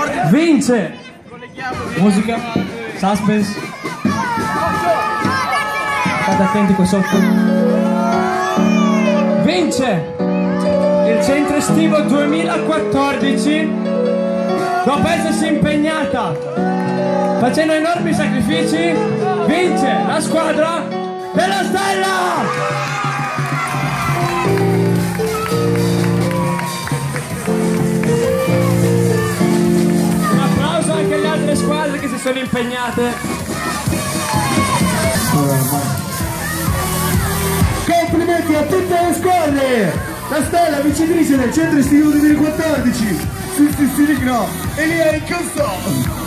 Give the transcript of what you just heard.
Vince! Musica, suspense. State attenti qua sotto. Vince il centro estivo 2014 dopo essersi impegnata facendo enormi sacrifici. Vince la squadra della Stella! Anche le altre squadre che si sono impegnate. Complimenti a tutte le squadre! La Stella vincitrice del centro estivo 2014. Sì, no. Elia Ricosso.